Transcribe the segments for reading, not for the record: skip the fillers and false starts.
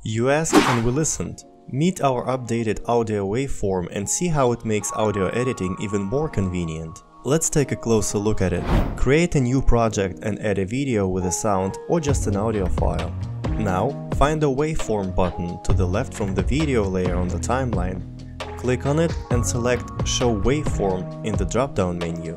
You asked and we listened. Meet our updated audio waveform and see how it makes audio editing even more convenient. Let's take a closer look at it. Create a new project and add a video with a sound or just an audio file. Now, find the waveform button to the left from the video layer on the timeline. Click on it and select Show Waveform in the drop-down menu.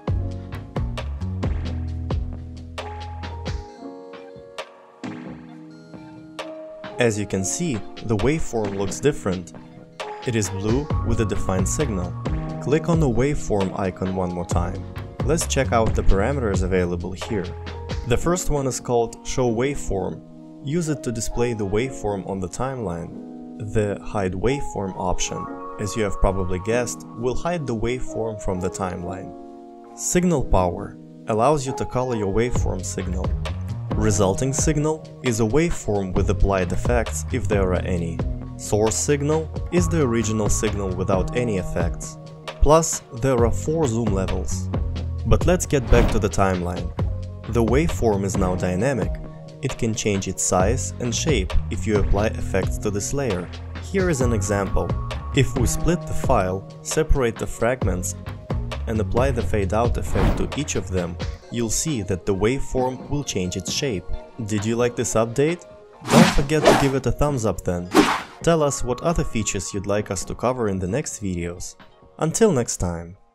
As you can see, the waveform looks different. It is blue with a defined signal. Click on the waveform icon one more time. Let's check out the parameters available here. The first one is called Show Waveform. Use it to display the waveform on the timeline. The Hide Waveform option, as you have probably guessed, will hide the waveform from the timeline. Signal Power allows you to color your waveform signal. Resulting signal is a waveform with applied effects if there are any. Source signal is the original signal without any effects. Plus, there are 4 zoom levels. But let's get back to the timeline. The waveform is now dynamic. It can change its size and shape if you apply effects to this layer. Here is an example. If we split the file, separate the fragments, and apply the fade out effect to each of them, you'll see that the waveform will change its shape. Did you like this update? Don't forget to give it a thumbs up then. Tell us what other features you'd like us to cover in the next videos. Until next time.